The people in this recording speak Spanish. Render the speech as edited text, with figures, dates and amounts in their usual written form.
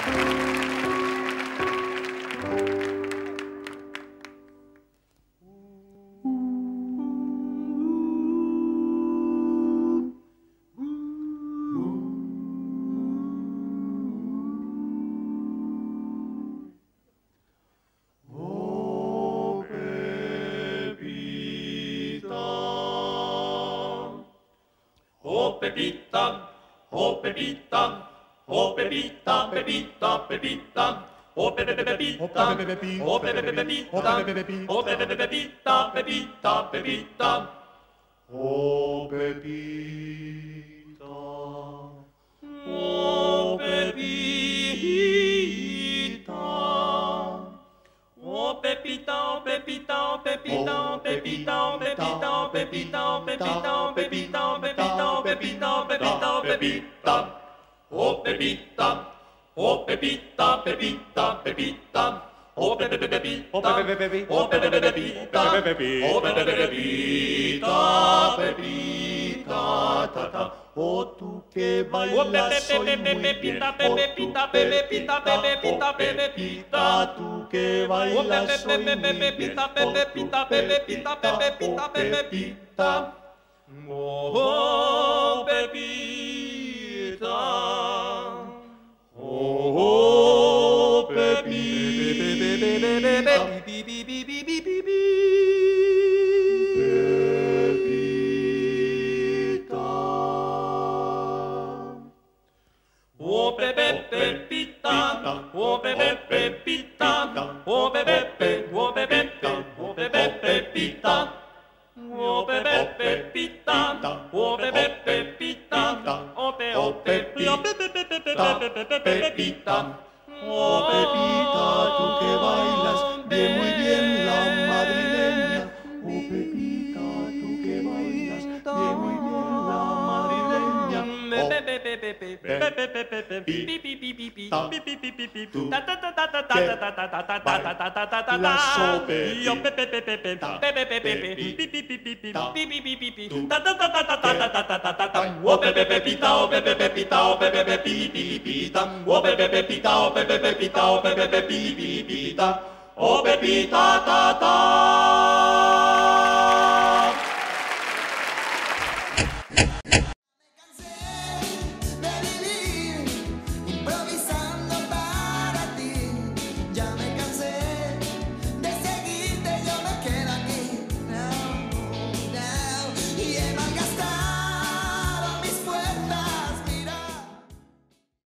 Pepita, oh Pepita, oh Pepita, Pepita, Pepita, oh Pepita, oh Pepita, oh Pepita, oh Pepita, Pepita, Pepita, oh Pepita, oh Pepita, oh Pepita, oh Pepita, oh Pepita, oh Pepita, oh Pepita, oh Pepita, oh Pepita, oh Pepita, oh Pepita, oh Pepita, oh Pepita, oh Pepita, oh Pepita, oh Pepita, Pepita, Pepita, oh Pepita, oh Pepita, oh Pepita, Pepita, tata, oh tú que bailas hoy muy bien, oh tú Pepita, Pepita, Pepita, tú que bailas hoy muy bien, oh tú Pepita, Pepita, Pepita, oh Pepita, oh Pepita, oh Pepita, oh Pepita, oh Pepita, oh Pepita, oh Pepita, oh Pepita, oh Pepita, oh Pepita, oh Pepita, tú que bailas bien muy bien la madrileña, oh Pepita, tú que bailas bien muy bien la madrileña, oh Pepita, ta ta.